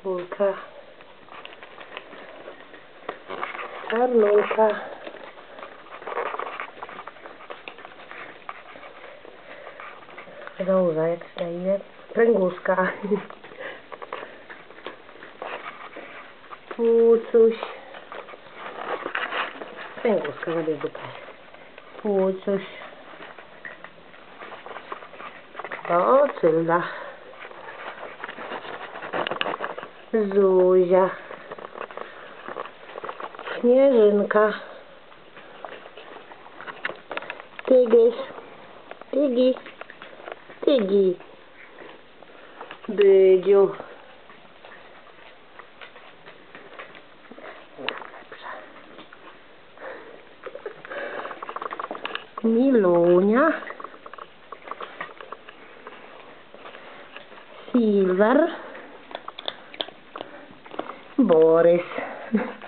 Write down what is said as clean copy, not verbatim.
Bulka. Czarnulka. Roza, jak się na imię? Pręguska. Pucuś. Pręguska, zabierz dupę. Pucuś. O, Cylda. Zuzia. Śnieżynka. Tygyś. Tygi. Tygi. Bydziu. Milunia. Silver. Borys.